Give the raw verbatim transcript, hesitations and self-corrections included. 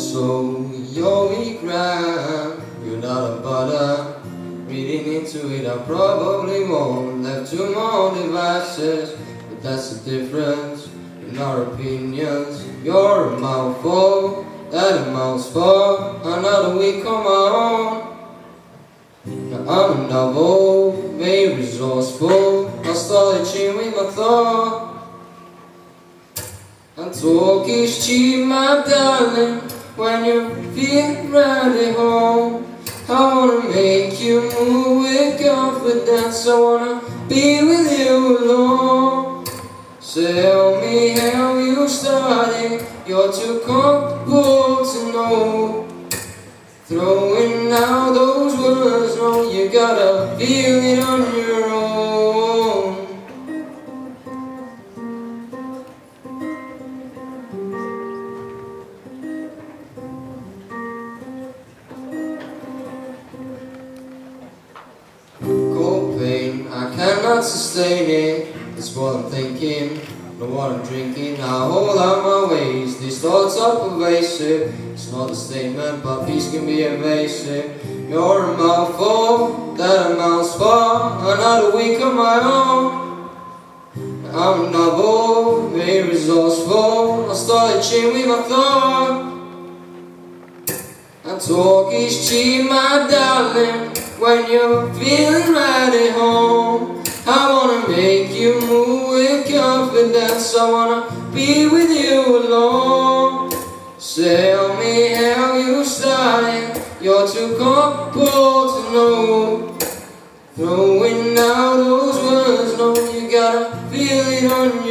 So you're weak, right? You're not a butter. Reading into it, I probably won't. Left two more devices, but that's the difference in our opinions. You're a mouthful, that amounts for another week on my own. Now I'm a novel, very resourceful. I started cheating with my thought. And talk is cheap, my darling, when you're feeling right at home. I wanna make you move with confidence. I wanna be with you alone. Tell me how you started. You're too comfortable to know. Throwing out those words, no, you gotta feel it on your own. I cannot sustain it, that's what I'm thinking, know what I'm drinking. I hold out my ways, these thoughts are pervasive. It's not a statement, but peace can be evasive. You're a mouthful, that amounts for another week on my own. I'm a novel, very resourceful. I started cheating with my thought. And talk is cheap, my darling, when you're feeling right at home. I wanna make you move with confidence. I wanna be with you alone. Tell me how you started. You're too comfortable to know. Throwing out those words, no, you gotta feel it on your